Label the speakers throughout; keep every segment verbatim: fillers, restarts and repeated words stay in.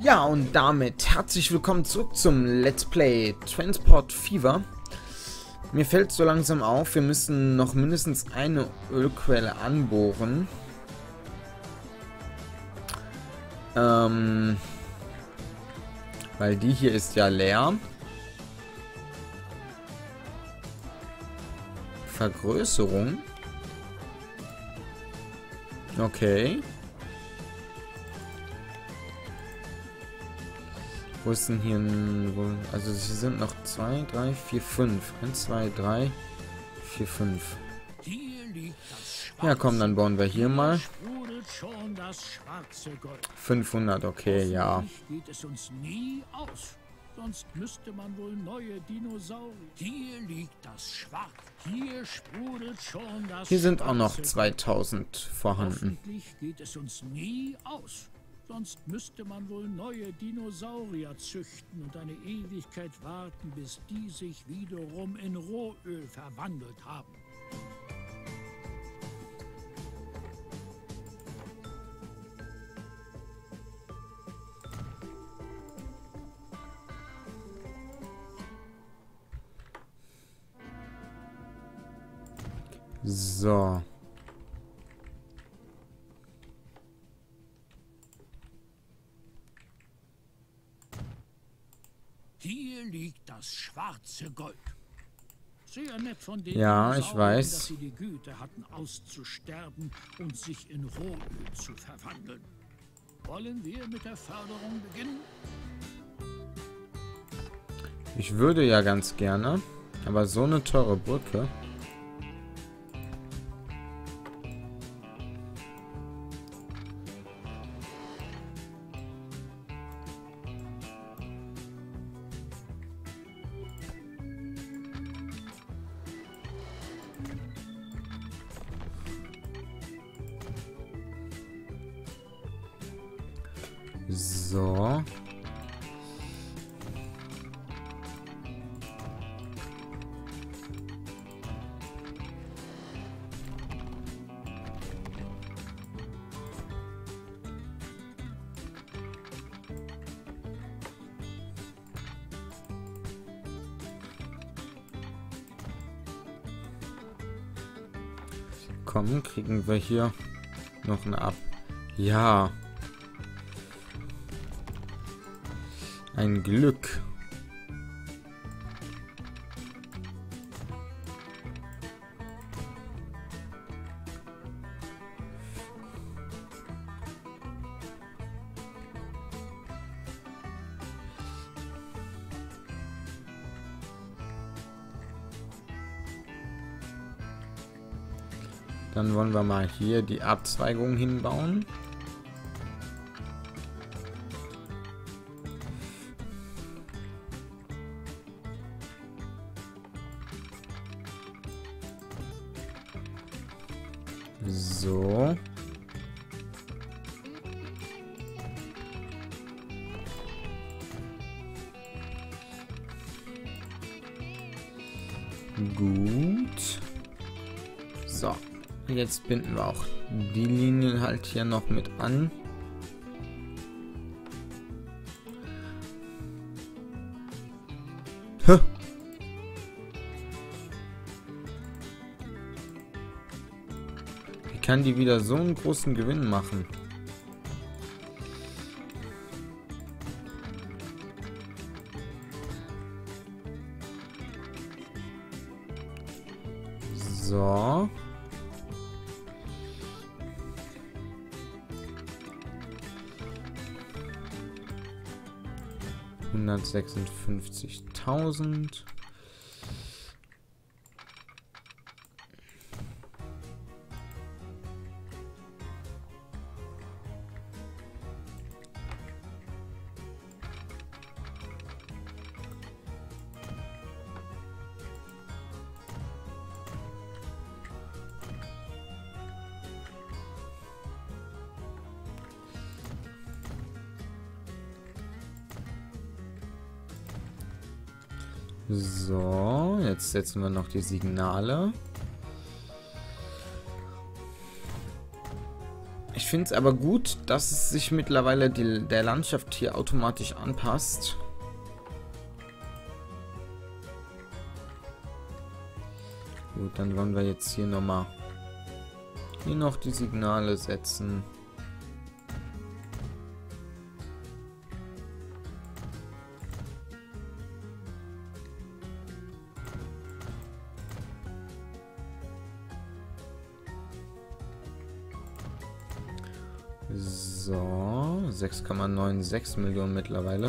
Speaker 1: Ja, und damit herzlich willkommen zurück zum Let's Play Transport Fever. Mir fällt so langsam auf, wir müssen noch mindestens eine Ölquelle anbohren. Ähm, weil die hier ist ja leer. Vergrößerung. Okay. Wo ist denn hier ein... Wo, also hier sind noch zwei, drei, vier, fünf. eins, zwei, drei, vier, fünf. Ja komm, dann bauen wir hier mal. fünfhundert, okay, ja.
Speaker 2: Sonst müsste man wohl neue Dinosaurier. Hier liegt das Schwarz. Hier sprudelt schon das
Speaker 1: Hier sind auch noch zweitausend vorhanden.
Speaker 2: Hoffentlich geht es uns nie aus. Sonst müsste man wohl neue Dinosaurier züchten und eine Ewigkeit warten, bis die sich wiederum in Rohöl verwandelt haben.
Speaker 1: So.
Speaker 2: Hier liegt das schwarze Gold. Sehr nett von denen,
Speaker 1: Ja, ich weiß.
Speaker 2: dass sie die Güte hatten, auszusterben und sich in Rohöl zu verwandeln. Wollen wir mit der Förderung beginnen?
Speaker 1: Ich würde ja ganz gerne, aber so eine teure Brücke. So. Komm, kriegen wir hier noch eine ab. Ja. Ein Glück. Dann wollen wir mal hier die Abzweigung hinbauen. So. Gut. So. Jetzt binden wir auch die Linien halt hier noch mit an. Hä? Wie kann die wieder so einen großen Gewinn machen? So. hundertsechsundfünfzigtausend. So, jetzt setzen wir noch die Signale. Ich Ich finde es aber gut, dass es sich mittlerweile die, der Landschaft hier automatisch anpasst. Gut, dann wollen wir jetzt hier nochmal hier noch die Signale setzen. So, sechs Komma sechsundneunzig Millionen mittlerweile.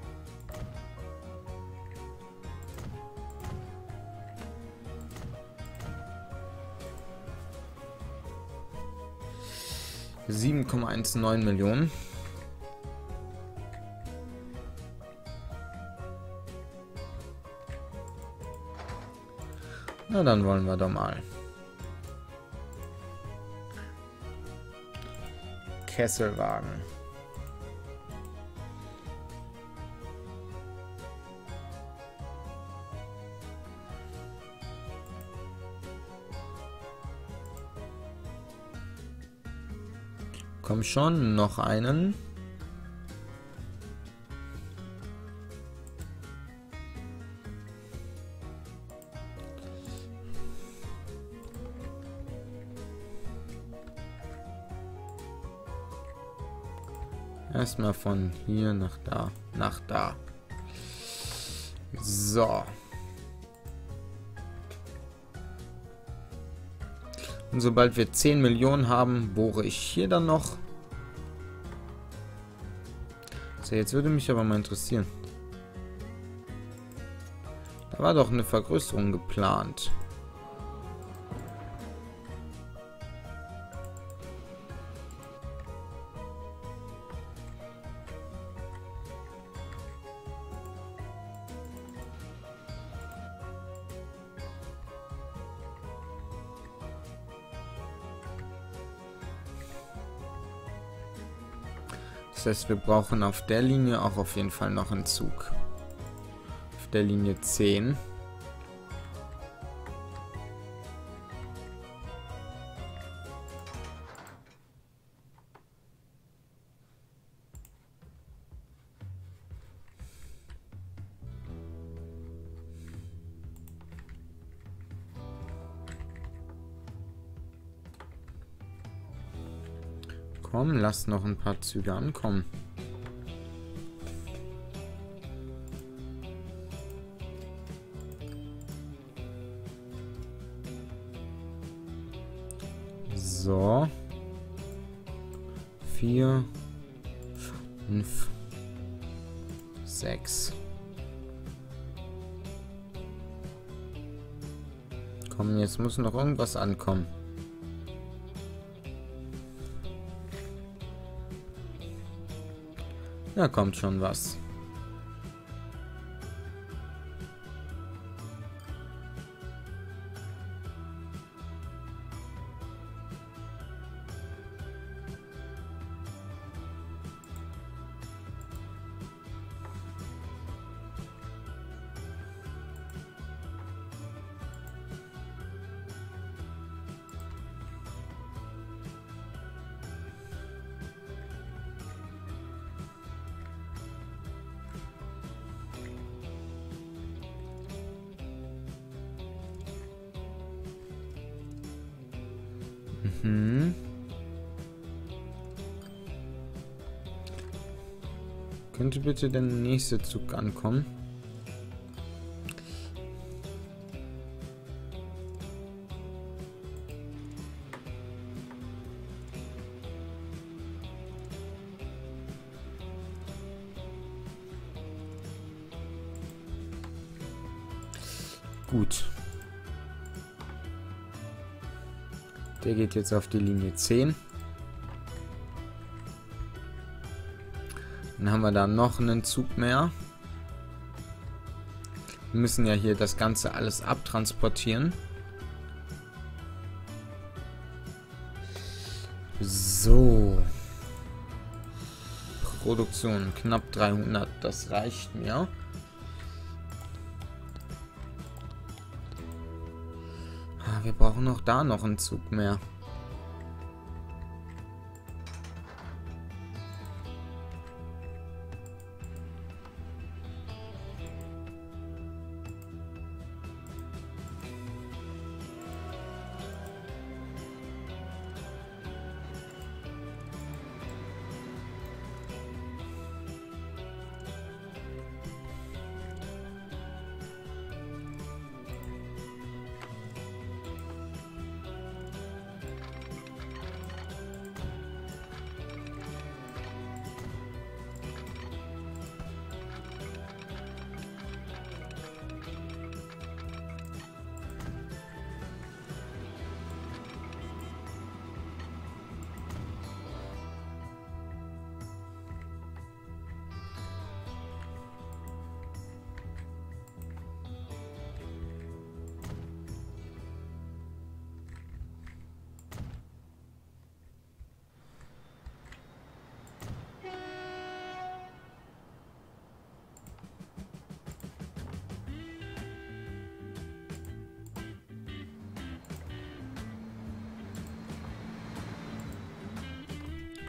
Speaker 1: sieben Komma neunzehn Millionen. Na, dann wollen wir doch mal. Kesselwagen. Komm schon, noch einen. Erstmal von hier nach da, nach da. So. Und sobald wir zehn Millionen haben, bohre ich hier dann noch. So, jetzt würde mich aber mal interessieren. Da war doch eine Vergrößerung geplant. Das heißt, wir brauchen auf der Linie auch auf jeden Fall noch einen Zug. Auf der Linie zehn. Komm, lass noch ein paar Züge ankommen. So. Vier. Fünf. Sechs. Komm, jetzt muss noch irgendwas ankommen. Da kommt schon was. Mhm. Könnte bitte der nächste Zug ankommen? Gut. Der geht jetzt auf die Linie zehn. Dann haben wir da noch einen Zug mehr. Wir müssen ja hier das Ganze alles abtransportieren. So. Produktion knapp dreihundert, das reicht mir. Wir brauchen auch da noch einen Zug mehr.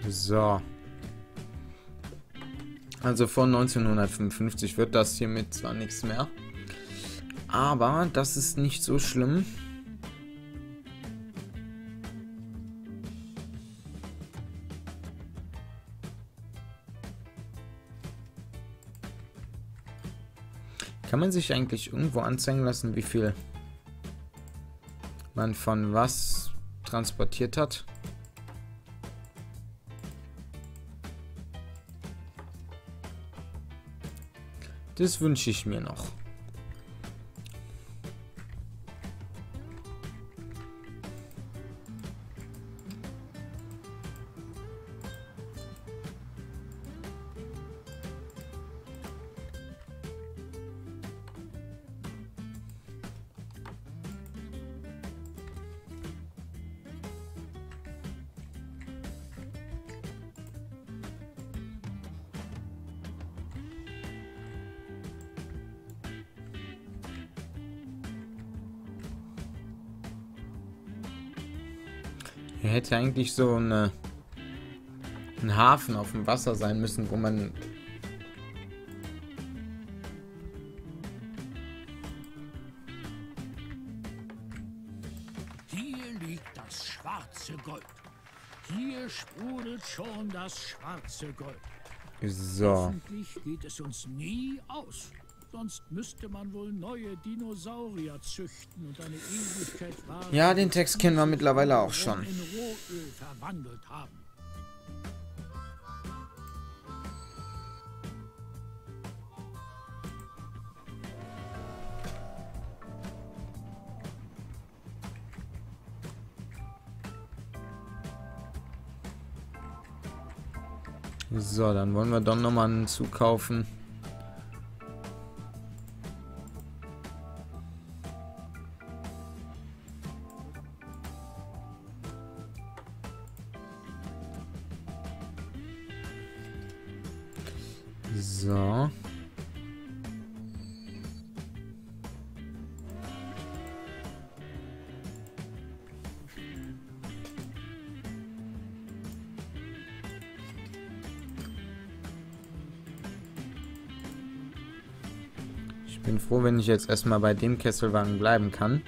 Speaker 1: So. Also vor neunzehnhundertfünfundfünfzig wird das hiermit zwar nichts mehr. Aber das ist nicht so schlimm. Kann man sich eigentlich irgendwo anzeigen lassen, wie viel man von was transportiert hat? Das wünsche ich mir noch. Hier hätte eigentlich so eine, ein Hafen auf dem Wasser sein müssen, wo man...
Speaker 2: Hier liegt das schwarze Gold. Hier sprudelt schon das schwarze Gold.
Speaker 1: So.
Speaker 2: Hoffentlich geht es uns nie aus. Sonst müsste man wohl neue Dinosaurier züchten und eine Ewigkeit warten.
Speaker 1: Ja, den Text kennen wir mittlerweile auch schon.
Speaker 2: In Rohöl verwandelt haben.
Speaker 1: So, dann wollen wir doch nochmal einen Zug kaufen. So. Ich bin froh, wenn ich jetzt erstmal bei dem Kesselwagen bleiben kann.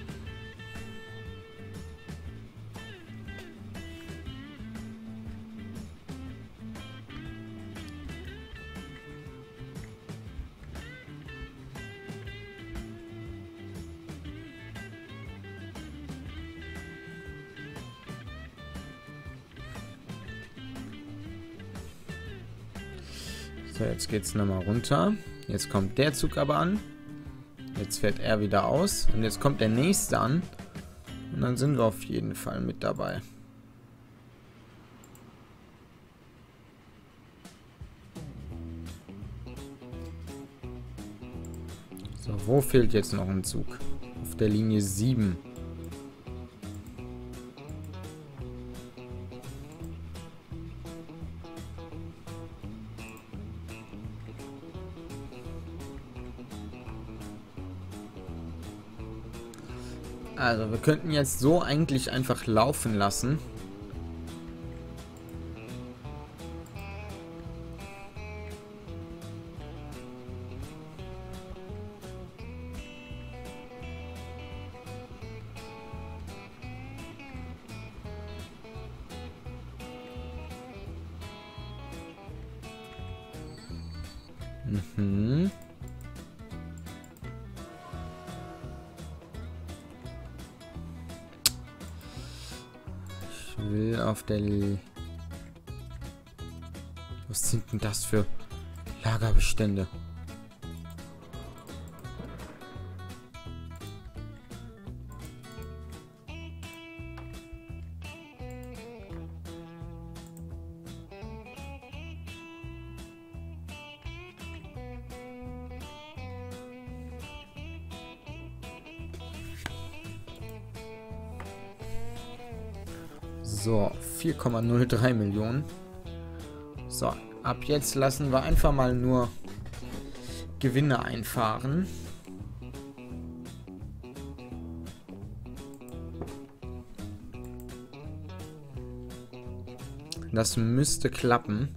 Speaker 1: So, jetzt geht's nochmal runter. Jetzt kommt der Zug aber an. Jetzt fährt er wieder aus. Und jetzt kommt der nächste an. Und dann sind wir auf jeden Fall mit dabei. So, wo fehlt jetzt noch ein Zug? Auf der Linie sieben. Also, wir könnten jetzt so eigentlich einfach laufen lassen. Mhm. Ich will auf der... L Was sind denn das für Lagerbestände? So, vier Komma null drei Millionen. So, ab jetzt lassen wir einfach mal nur Gewinne einfahren. Das müsste klappen.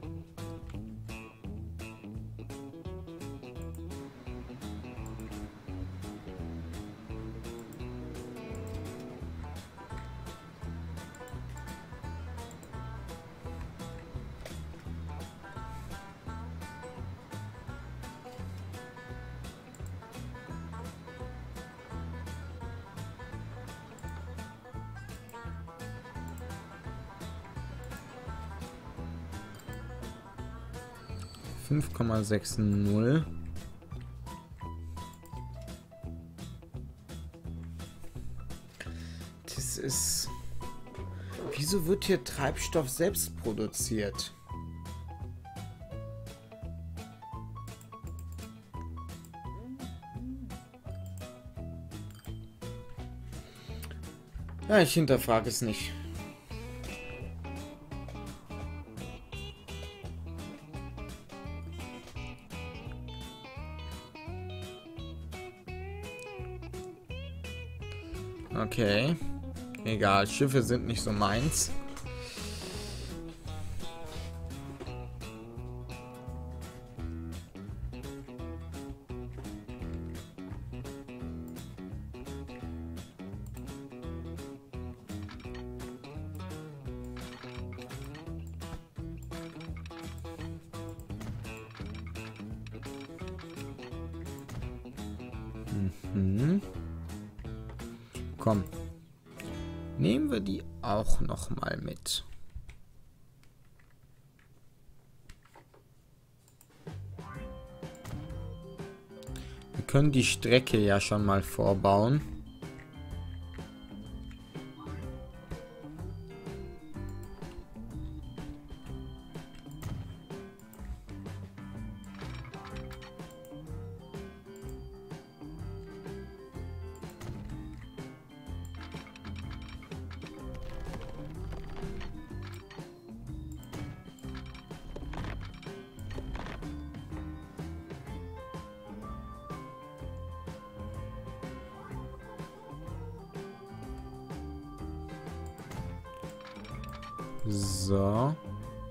Speaker 1: fünf Komma sechzig. Das ist... Wieso wird hier Treibstoff selbst produziert? Ja, ich hinterfrage es nicht. Okay. Egal, Schiffe sind nicht so meins. Mhm. Komm. Nehmen wir die auch noch mal mit. Wir können die Strecke ja schon mal vorbauen. So.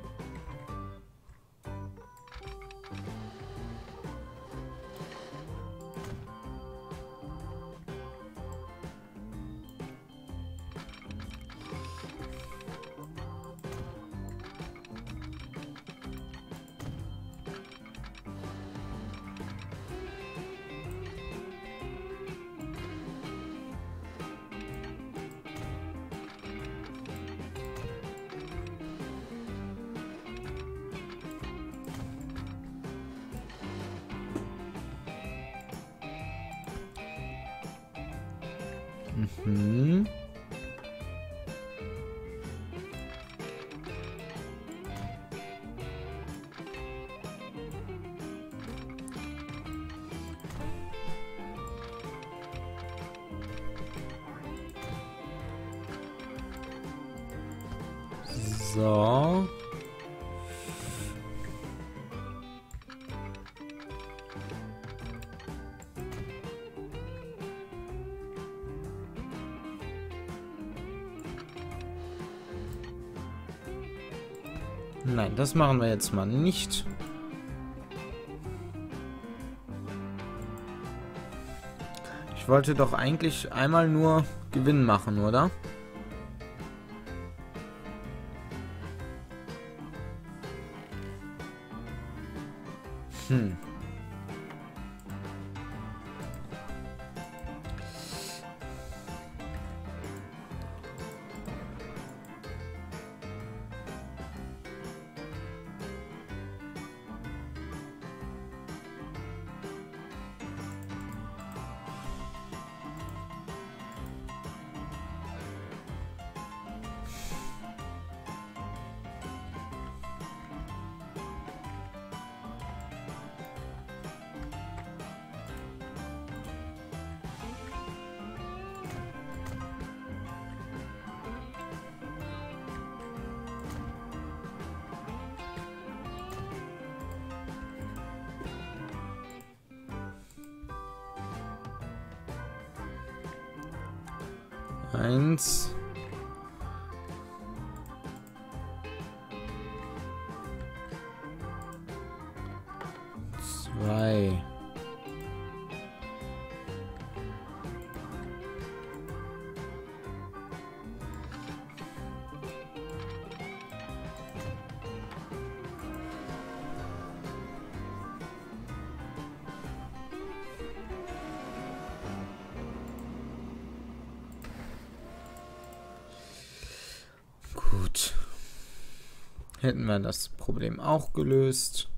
Speaker 1: Mhm. So. Nein, das machen wir jetzt mal nicht. Ich wollte doch eigentlich einmal nur Gewinn machen, oder? Hm. Eins. zwei. Gut. Hätten wir das Problem auch gelöst.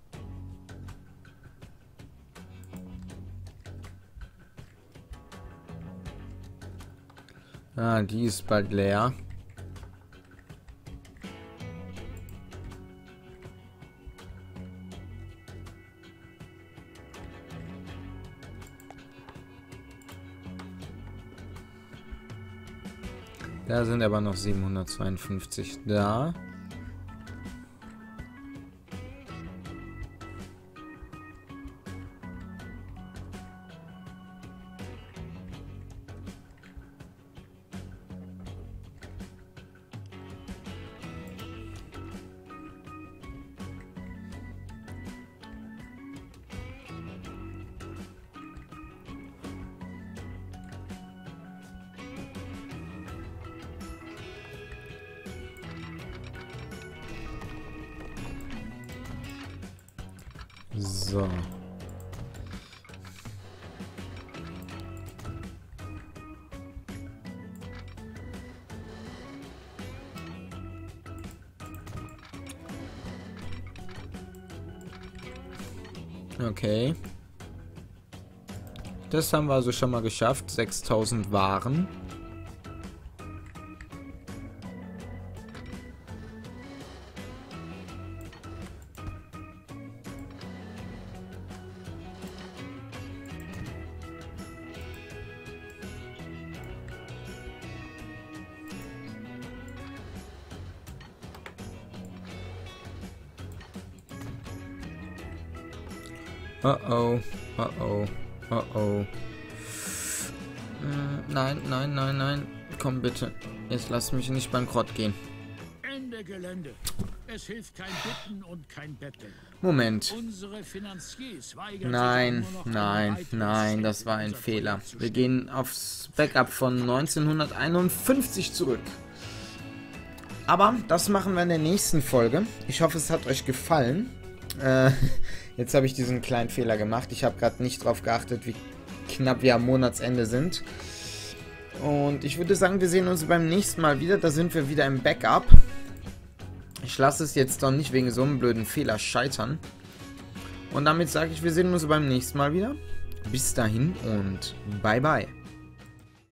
Speaker 1: Ah, die ist bald leer. Da sind aber noch siebenhundertzweiundfünfzig da. So. Okay. Das haben wir also schon mal geschafft. sechstausend Waren. Oh oh, oh oh, oh oh. Hm, nein, nein, nein, nein. Komm bitte. Jetzt lass mich nicht bankrott gehen.
Speaker 2: Ende Gelände. Es hilft kein Bitten und kein Betteln.
Speaker 1: Moment.
Speaker 2: Unsere Finanziers weigern
Speaker 1: Nein,
Speaker 2: sich auch nur noch
Speaker 1: nein,
Speaker 2: ein weiteres
Speaker 1: nein, das
Speaker 2: Cent
Speaker 1: war
Speaker 2: in
Speaker 1: ein
Speaker 2: unser
Speaker 1: Fehler.
Speaker 2: Projekt zu
Speaker 1: Wir
Speaker 2: stecken.
Speaker 1: gehen aufs Backup von neunzehnhunderteinundfünfzig zurück. Aber das machen wir in der nächsten Folge. Ich hoffe, es hat euch gefallen. Äh, jetzt habe ich diesen kleinen Fehler gemacht. Ich habe gerade nicht drauf geachtet, wie knapp wir am Monatsende sind. Und ich würde sagen, wir sehen uns beim nächsten Mal wieder. Da sind wir wieder im Backup. Ich lasse es jetzt doch nicht wegen so einem blöden Fehler scheitern. Und damit sage ich, wir sehen uns beim nächsten Mal wieder. Bis dahin und bye bye.